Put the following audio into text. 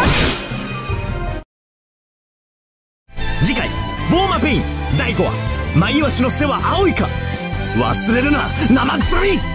次回ボーマペイン第5話マイワシの背は青いか。忘れるな生臭み。